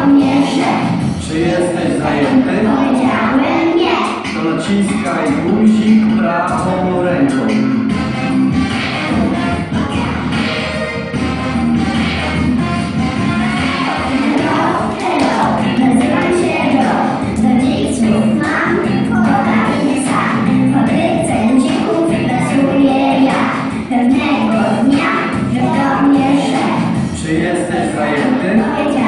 do mnie rzekł: czy jesteś zajęty? Powiedziałem nie. To naciskaj guzik prawą ręką. Hello, nazywam się Joe. Do dziś słów mam, poda mnie sam. W fabryce guzików pracuję ja. Pewnego dnia rzekł do mnie rzekł: Czy jesteś zajęty? Powiedziałem